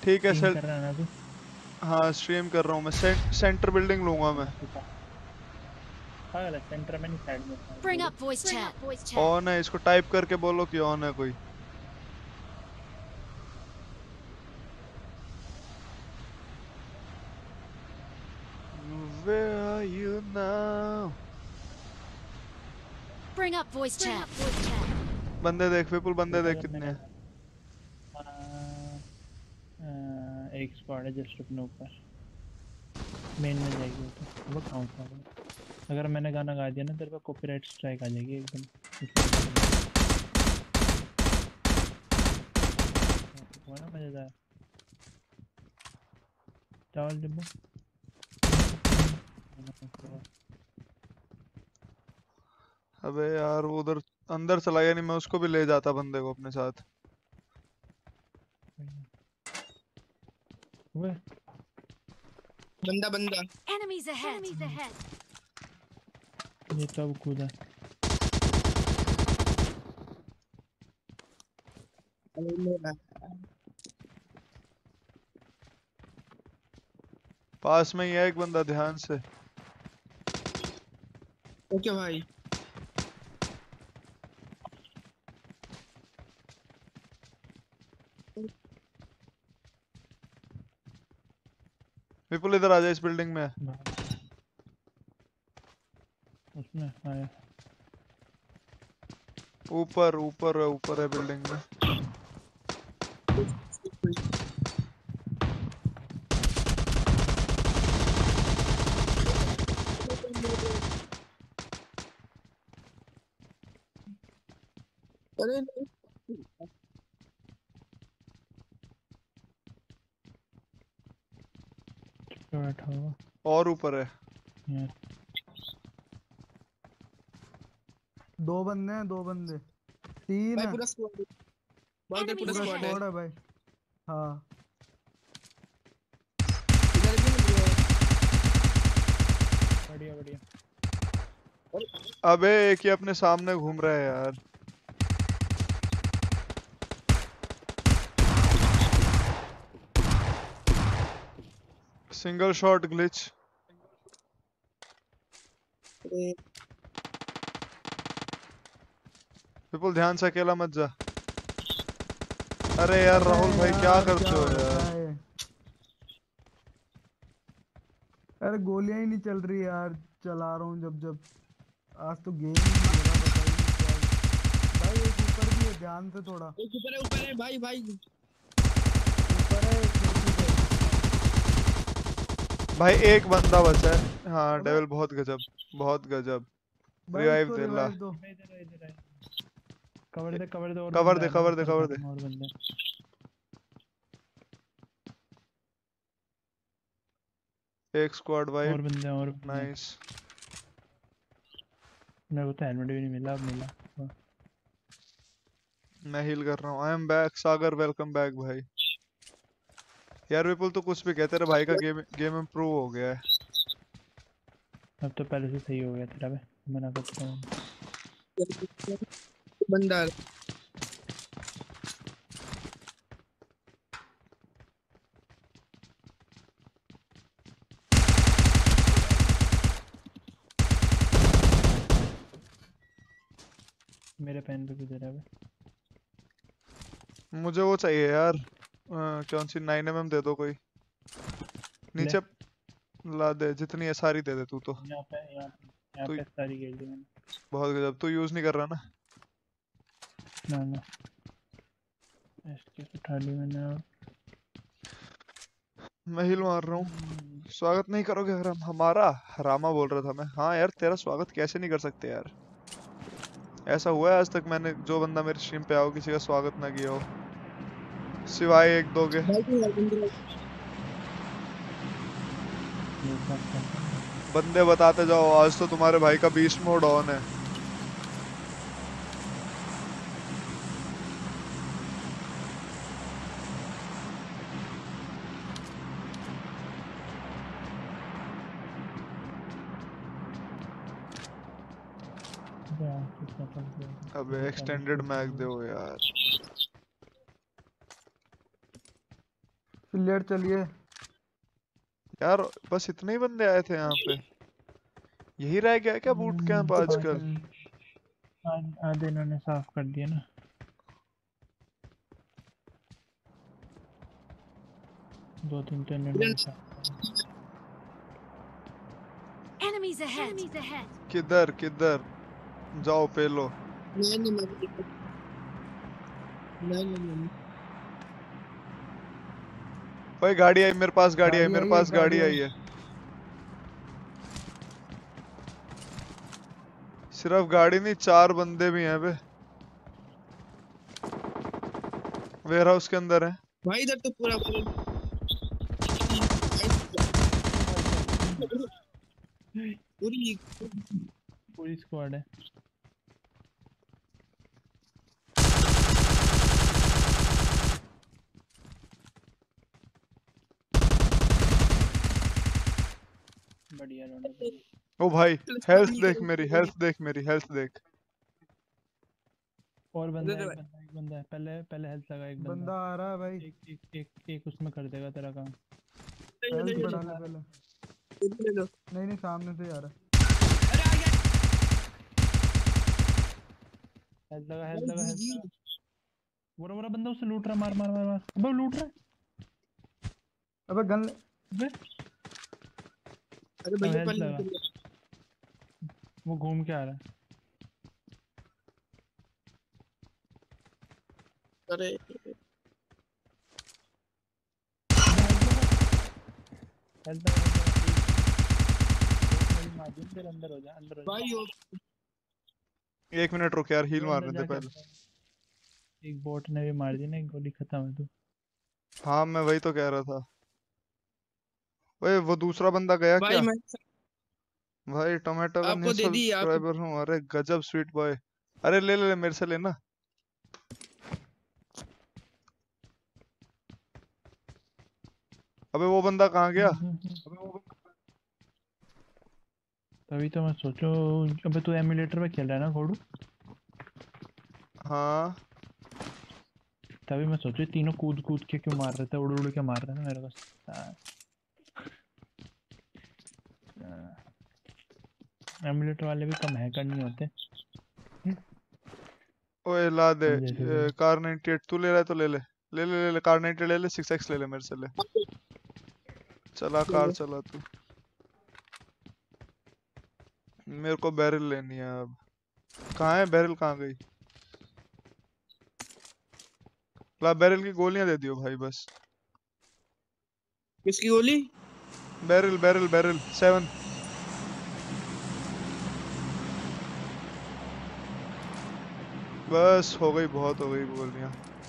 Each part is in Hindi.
ठीक है स्ट्रीम कर रहा है ना तू? हाँ स्ट्रीम कर रहा हूँ मैं। सेंटर बिल्डिंग लूंगा मैं। पागल है, सेंटर में नहीं, साइड में। Bring up voice chat. On है, इसको टाइप करके बोलो कि ऑन है कोई। Where are you now? Bring up voice chat. बंदे देख विपुल, बंदे देख कितने हैं। एक स्क्वाड है जस्ट अपने ऊपर, मेन में जाएगी वो तो। वो काउंट होगा। अगर मैंने गाना गा दिया ना तेरे पे कॉपीराइट स्ट्राइक आ जाएगी एकदम। बड़ा मजेदार। चावल डिब्बा। अबे यार वो उधर अंदर चला गया, नहीं मैं उसको भी ले जाता बंदे को अपने साथ। बंदा Enemies ahead. ये तो अब कूदा। पास में ही है एक बंदा, ध्यान से। ओके भाई। विपुल इधर आ जा, इस बिल्डिंग में। उसमें आया। ऊपर ऊपर ऊपर है बिल्डिंग में। अरे बैठा हुआ और ऊपर है। दो बंदे हैं, दो बंदे, तीन भाई है। पूरा स्क्वाड है। बहुत है, पूरा पूरा स्क्वाड है। स्क्वाड है भाई। हाँ इधर भी नहीं है। बढ़िया बढ़िया। अबे एक ही अपने सामने घूम रहा है यार। Single shot glitch. विपुल ध्यान से, अकेला मत जा। अरे यार राहुल भाई क्या करते हो यार। अरे गोलियां ही नहीं चल रही यार, चला रहा हूँ जब आज तो गेम ही नहीं हो रहा, भाई एक ऊपर भी है, ध्यान से थोड़ा। एक ऊपर है भाई ऊपर है भाई एक बंदा बचा है। हाँ डेविल बहुत गजब, बहुत गजब। रिवाइव दे ला। दो। कवर दे और कवर दे और बंदे। एक स्क्वाड वाइप। और बंदे नाइस। मेरे को तो हेलमेट भी नहीं मिला, अब मिला। मैं हील कर रहा हूँ। I am back Sagar, welcome back भाई। यार विपुल तो कुछ भी कह, तेरे भाई का गेम इम्प्रूव हो गया है। अब तो पहले से सही हो गया तेरा बे, मना करता हूँ। बंदा मेरे पेन पे भी दे रहा है। मुझे वो चाहिए यार। कौन सी 9mm दे दो कोई। नीचे ला दे, जितनी है सारी दे दे तू तो। यहाँ पे सारी खेल दी मैंने। बहुत गजब। तू यूज नहीं कर रहा ना? ना इसकी उठा ली मैंने। और मैं हील मार रहा हूँ। स्वागत नहीं करोगे हमारा? हरामा बोल रहा था मैं। हाँ यार तेरा स्वागत कैसे नहीं कर सकते यार। ऐसा हुआ है आज तक मैंने जो बंदा मेरे स्ट्रीम पे आओ किसी का स्वागत ना किया हो, सिवाय एक दो के। बंदे बताते जाओ, आज तो तुम्हारे भाई का 20 मोड ऑन है। अबे एक्सटेंडेड मैग दो यार। क्लियर चलिए। यार बस इतने ही बंदे आए थे यहाँ पे, यही रह गया क्या बूट कैंप आजकल? आधे इन्होंने साफ कर दिया ना। दो तीन तो इन्होंने भी साफ कर दिया। Enemies ahead. Enemies ahead. किधर किधर? जाओ पेलो। नहीं भाई गाड़ी आई मेरे पास, गाड़ी आई गाड़ी मेरे आई है, पास, गाड़ी आई है। सिर्फ गाड़ी नहीं, 4 बंदे भी हैं बे। वेयर हाउस के अंदर है। भाई इधर तो पूरा पूरी पूरी स्क्वाड है। बढ़िया रोना ओ भाई हेल्थ देख मेरी, हेल्थ देख मेरी, हेल्थ देख। और बंदा है, एक बंदा है। पहले पहले हेल्थ लगा एक बंदा आ रहा है भाई। एक उसमें कर देगा तेरा काम। हेल्थ बढ़ा ले पहले। ले लो। नहीं सामने से आ रहा है। हेल्थ लगा, हेल्थ लगा, हेल्थ लगा। वो बंदा उसे लूट रहा, मार मार मार मार। अबे लूट रहा है। अबे गन ले। अबे अरे भैया हेल्थ लगा। वो घूम के आ रहा है। अरे हेल्थ लगा। मार्जिन फिर अंदर हो जा, अंदर हो जा। भाई 1 मिनट रुक यार, हील वो मारने अंदर दे जाके पहले। एक बोट ने भी मार दी ना, एक गोली खत्म है तू। हाँ मैं वही तो कह रहा था। ओए वो दूसरा बंदा गया भाई क्या? मैं भाई टोमेटो का आपको न्यू दे दी आपको। सब्सक्राइबर हूँ, अरे गजब स्वीट बॉय। अरे ले ले ले, मेरे से लेना। अबे वो बंदा कहाँ गया? तभी तो मैं सोचो। अबे तू एमुलेटर पे खेल रहा है ना घोड़ू? हाँ तभी मैं सोचू तीनों कूद कूद के क्यों मार रहे थे, उड़ उड़ के मार रहे थे मेरे को। एमुलेटर वाले भी कम हैकर नहीं होते। ओए ला दे। हम जैसे लोग। कार 98 तू ले रहा है तो ले ले। ले ले ले ले, कार 98 ले ले, 6x ले ले मेरे से ले। चला कार चला तू। मेरे को बैरल लेनी है अब। कहाँ है बैरल, कहाँ गई? ला बैरल की गोलियां दे दियो भाई बस। किसकी गोली? Barrel barrel barrel 7। बस हो गई, बहुत हो गई गोलियां।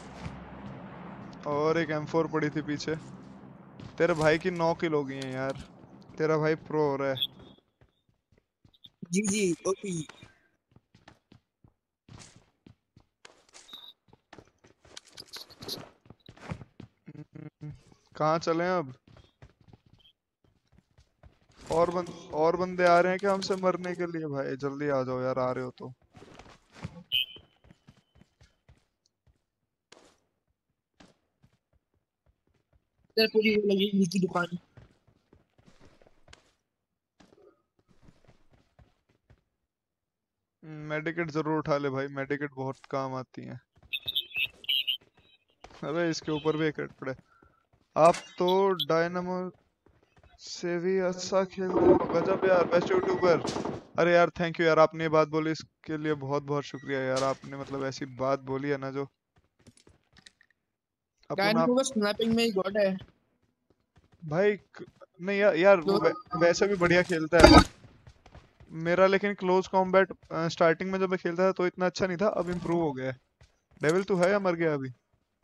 और एक M4 पड़ी थी पीछे। तेरे भाई की 9 किल हो गई हैं यार। तेरा भाई प्रो हो रहा है। जी ओपी। कहाँ चले अब? और बंदे आ रहे हैं क्या हमसे मरने के लिए? भाई जल्दी आ जाओ यार, आ रहे हो तो। इधर पूरी वो लगी हुई की दुकान। मेडिकेट जरूर उठा ले भाई, मेडिकेट बहुत काम आती हैं। अरे इसके ऊपर भी एक रेड पड़े। आप तो डायनामो से भी अच्छा खेलते हो, गजब यार, बेस्ट यूट्यूबर। अरे यार थैंक यू यार, आपने ये बात बोली इसके लिए बहुत बहुत शुक्रिया यार। आपने मतलब ऐसी बात बोली है ना जो अपन आप। डायनामो बस स्नैपिंग में ही गॉड है। भाई नहीं यार, यार वो वैसे भी बढ़िया खेलता है मेरा, लेकिन क्लोज कॉम्बैट स्टार्टिंग में जब मैं खेलता था तो इतना अच्छा नहीं था, अब इम्प्रूव हो गया है। डेविल तू है या मर गया अभी?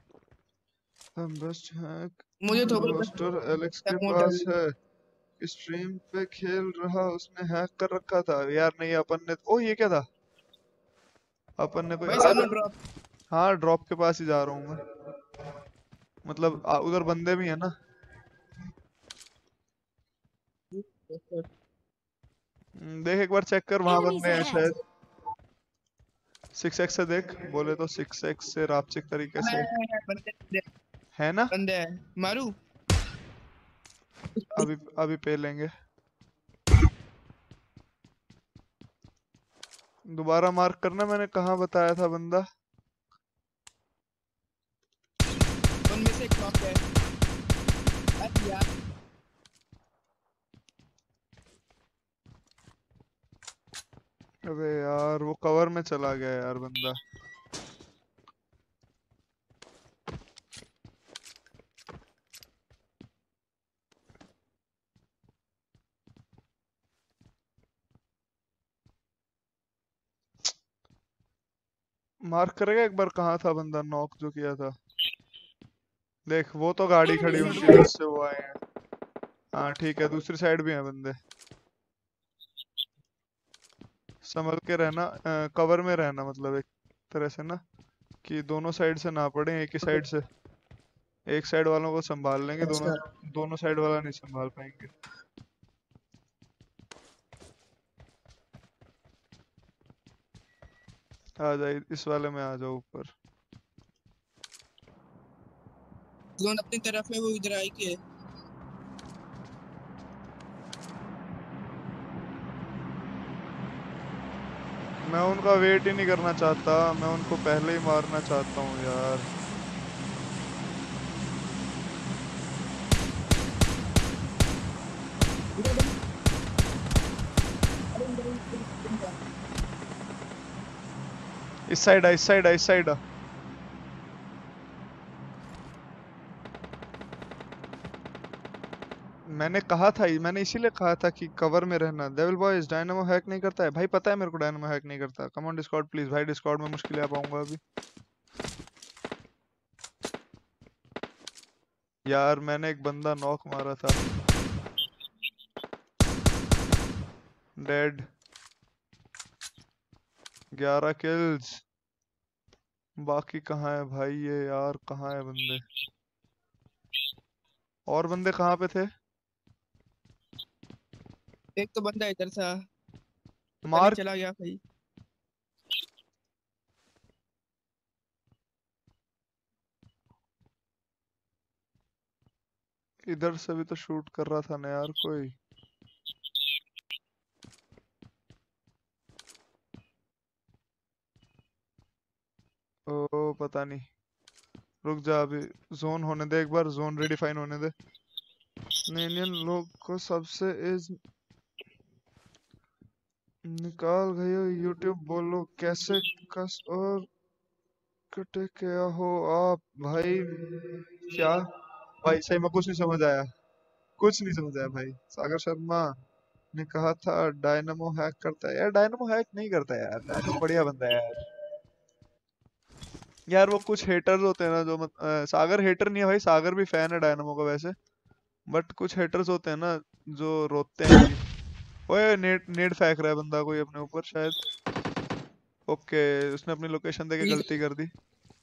बस मुझे तो होस्टर एलेक्स के पास है, स्ट्रीम पे खेल रहा, उसने हैक कर रखा था यार। नहीं अपन ने, ओ ये क्या था? अपन ने भाई कोई सामने ड्रॉप। हाँ ड्रॉप के पास ही जा रहा हूँ मैं। मतलब उधर बंदे भी है ना। देख एक बार चेक कर, वहां Enemies बंदे हैं ahead. शायद। 6x से देख, बोले तो 6x से रापचिक तरीके से है ना। बंदे है मारू। अभी पे लेंगे। दोबारा मार्क करना, मैंने कहाँ बताया था बंदा। उनमें से एक नॉक है। अरे यार अबे यार वो कवर में चला गया यार बंदा। मार्क करेगा एक बार कहाँ था बंदा नॉक जो किया था। देख वो तो गाड़ी खड़ी Enemies उनकी ahead! वजह से वो आए हैं। हाँ ठीक है, दूसरी साइड भी हैं बंदे। संभल के रहना, कवर में रहना, मतलब एक तरह से ना, कि दोनों साइड से ना पड़े, एक ही साइड से। एक साइड वालों को संभाल लेंगे, दोनों अच्छा दोनों साइड वाला नहीं संभाल पाएंगे। आ जाए इस वाले में, आ जाओ ऊपर। जोन अपनी तरफ है, वो इधर आई के। मैं उनका वेट ही नहीं करना चाहता, मैं उनको पहले ही मारना चाहता हूँ यार। इधर बंद- अरे इधर इस साइड आ, इस साइड आ, इस साइड आ। मैंने कहा था, मैंने इसीलिए कहा था कि कवर में रहना। डेविल बॉयज डायनामो हैक नहीं करता है भाई, पता है मेरे को डायनामो हैक नहीं करता। कम ऑन डिस्कॉर्ड प्लीज भाई, डिस्कॉर्ड में मुश्किल आ पाऊंगा अभी। यार मैंने एक बंदा नॉक मारा था। डेड। 11 किल्स। बाकी कहाँ है भाई ये यार, कहाँ है बंदे? और बंदे कहाँ पे थे? एक तो बंदा इधर था, पता नहीं मार्क। चला गया भाई। इधर से भी तो शूट कर रहा था ना यार कोई। ओ पता नहीं, रुक जा अभी। जोन होने दे, एक बार जोन रिडिफाइन होने दे। इंडियन लोग को सबसे एज निकाल गए। यूट्यूब बोलो कैसे कस और कटे क्या हो आप भाई? क्या भाई, सही में कुछ नहीं समझ आया, कुछ नहीं समझ आया भाई। सागर शर्मा ने कहा था डायनामो हैक करता है। यार डायनामो हैक नहीं करता यार, डायनामो बढ़िया बंदा है यार। यार वो कुछ हेटर्स होते हैं ना जो सागर हेटर नहीं है भाई, सागर भी फैन है डायनामो का वैसे। बट कुछ हेटर्स होते हैं ना जो रोते हैं कि ओए नेट नेट फेंक रहा है बंदा कोई अपने ऊपर शायद। ओके, उसने अपनी लोकेशन देके गलती कर दी।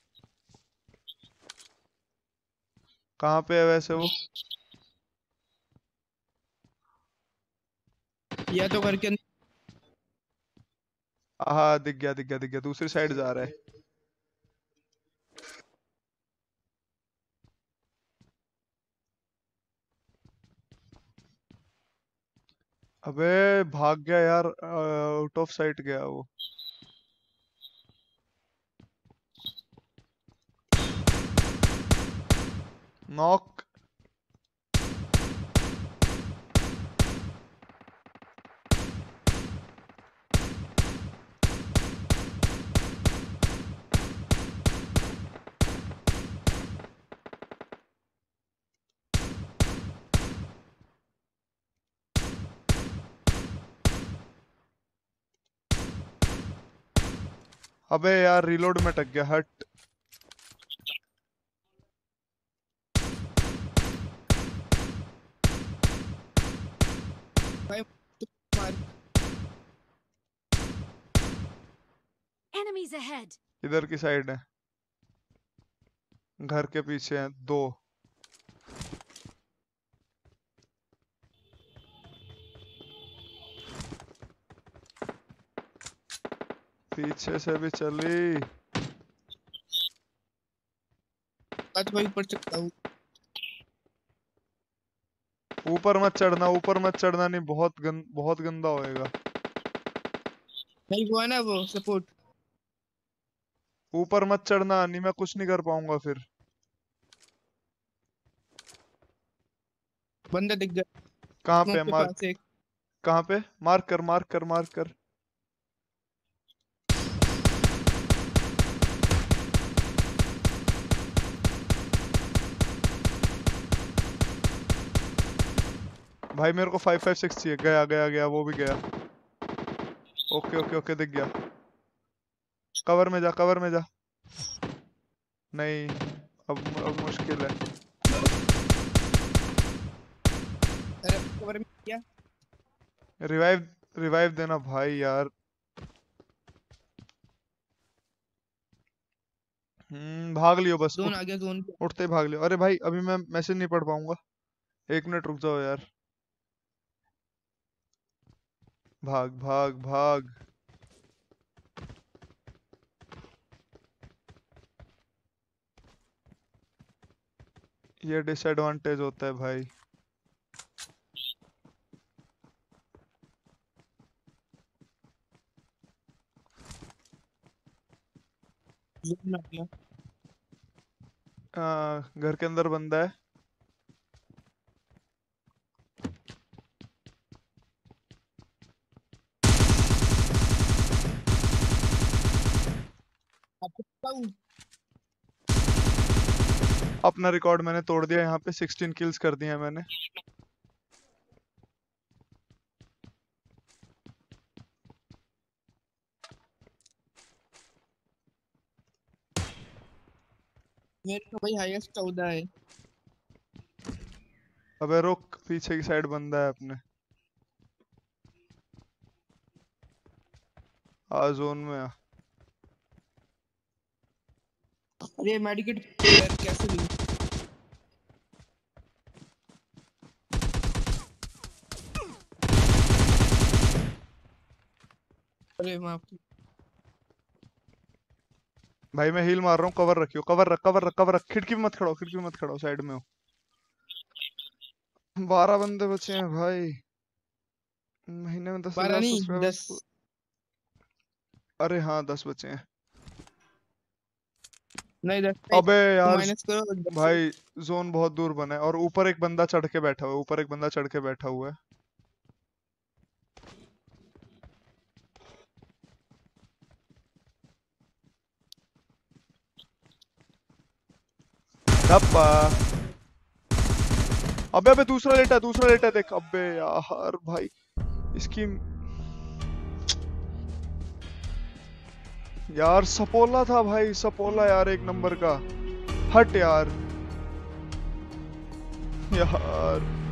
कहाँ पे है वैसे वो? या तो घर के अंदर। हाँ दिख गया दिख गया दिख गया, दूसरी साइड जा रहा है। अबे भाग गया यार, आउट ऑफ साइट गया वो। नॉक। अबे यार रिलोड में अटक गया, हट। भाई मार। Enemies ahead! इधर की साइड है, घर के पीछे हैं दो। पीछे से भी चली। आज भाई ऊपर चढ़ता हूँ। ऊपर मत चढ़ना, ऊपर मत चढ़ना, नहीं बहुत गंदा होएगा। नहीं वो है ना वो सपोर्ट। ऊपर मत चढ़ना, नहीं मैं कुछ नहीं कर पाऊंगा फिर। बंदा दिख गया कहाँ पे स्मोक के मार्क? पास एक। कहाँ पे? मार्क कर, मार्क कर, मार्क कर। भाई मेरे को 556 चाहिए। गया गया गया, वो भी गया। ओके ओके ओके, दिख गया। कवर में जा, कवर में जा। नहीं, अब मुश्किल है। अरे कवर में क्या? रिवाइव, रिवाइव देना भाई यार। भाग लियो बस, जोन आ गया जोन। उठते ही भाग लियो। अरे भाई अभी मैं मैसेज नहीं पढ़ पाऊंगा, 1 मिनट रुक जाओ यार। भाग भाग भाग। ये डिसएडवांटेज होता है भाई। जोन आ गया। घर के अंदर बंदा है। आपको पता हूँ। अपना रिकॉर्ड मैंने तोड़ दिया, यहाँ पे 16 किल्स कर दिए हैं मैंने। मेरे तो भाई हाईएस्ट 14 है। अबे रुक, पीछे की साइड बंदा है अपने। आ जोन में आ। अरे मेडिकेट यार कैसे लूँ? अरे माफ। भाई मैं हील मार रहा हूँ, कवर रखियो, कवर रख, कवर रख, कवर रख। खिड़की में मत खड़ो, खिड़की में मत खड़ो, साइड में हो। 12 बंदे बचे हैं भाई। महीने में 12 10,000 नहीं सब्सक्राइबर्स। 10। अरे हाँ 10 बचे हैं। नहीं 10 अबे तो यार माइनस करो 10 से। भाई, जोन बहुत दूर बना है और ऊपर एक बंदा चढ़ के बैठा हुआ है, ऊपर एक बंदा चढ़ के बैठा हुआ है। धप्पा। अबे अबे दूसरा लेटा है, दूसरा लेटा है, देख। अबे यार भाई इसकी, यार सपोला था भाई, सपोला यार, 1 नंबर का। हट यार, यार